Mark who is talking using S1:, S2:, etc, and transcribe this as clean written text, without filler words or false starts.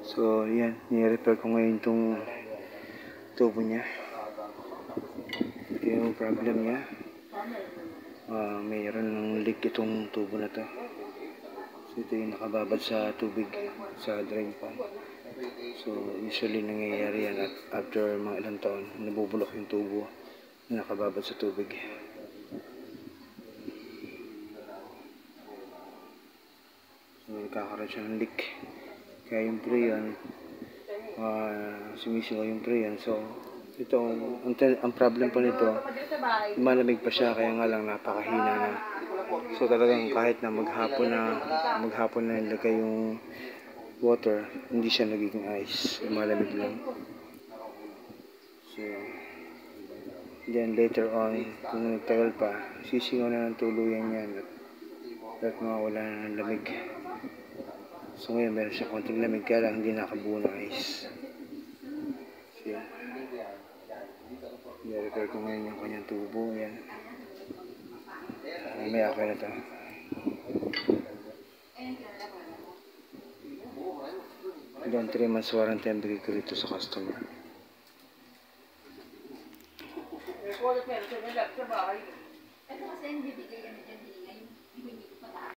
S1: So, yan. Ni-repair ko ngayon itong tubo niya. Ito yung problem niya. Mayroon ng leak itong tubo na to. So, ito yung nakababad sa tubig, sa drain pan. So, usually nangyayari yan at after mga ilang taon, nabubulok yung tubo na nakababad sa tubig. So, nagkakaroon siya ng leak. Kaya yung preyon, sumisigaw yung preyon. So, ito, ang problem po nito, malamig pa siya, kaya nga lang napakahina na. So, talagang kahit na maghapon na nilagay yung water, hindi siya nagiging ice, malamig lang. So, then later on, kung nagtagal pa, sisingaw na ng tuluyan yan at mawawala na ng lamig. So ngayon meron siya konting lamig, kaya lang hindi nakabuo ng ice. So yan, i-repair ko ngayon yung kanyang tubo. Yan, may okay na ito. Then 3 months warranty ang bigay ko rito sa customer. Ito kasi hindi bigay